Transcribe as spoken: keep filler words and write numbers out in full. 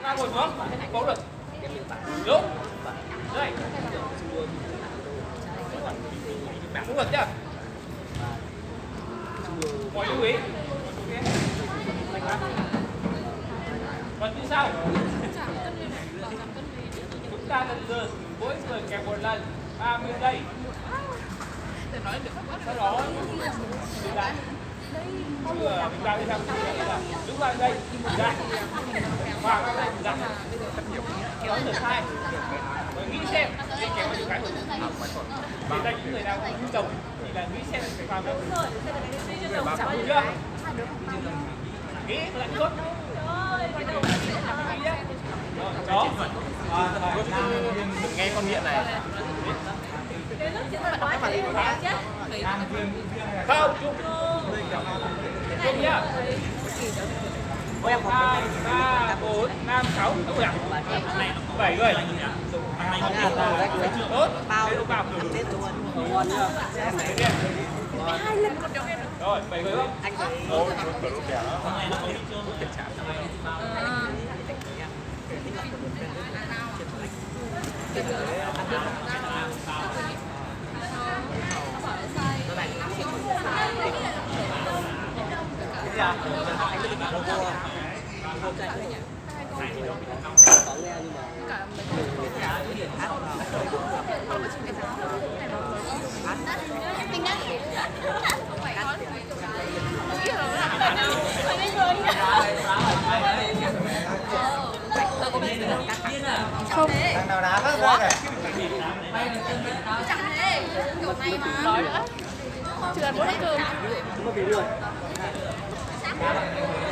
Ta ngồi xuống, bấu được. Đúng. Đây. Cũng được chưa? Mọi lưu ý. Còn như sau. Chúng ta lần lượt mỗi người kẹp một lần ba mươi giây. Sau đó đứng lại. Chưa, mình ra đi ra. Đứng lại đây, ra. Và ra đây, ra. Kéo lượt hai. Rồi nghĩ xem cái kéo bao nhiêu cái rồi. Thì đây những người nào cũng chồng thì là nghĩ xem cái vào đâu. Đúng chưa? Nghĩ lại chốt. Đó. Đừng nghe con nghiện này. Không, chung. Chung nhá. hai, ba, bốn, năm, sáu, đúng rồi. bảy người. Tốt. Bao lúc vào thử. Hai lần còn đâu em. Rồi, bảy người không? Anh thấy. Ôi, của lúc kìa. Hôm nay nó có kiểm tra. Không. Thằng nào đá hết ra kìa. Chẳng thế. Kiểu này mà. Nói nữa. Chỉ là bố cơm. Không có bị luôn.